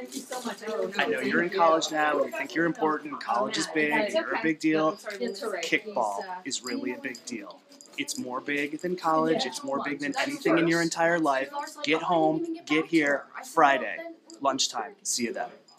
Thank you so much. I know you're in college now and you think you're important, college is big, and you're a big deal. Kickball is really a big deal. It's more big than college, it's more big than anything in your entire life. Get home, get here, Friday, lunchtime. See you then.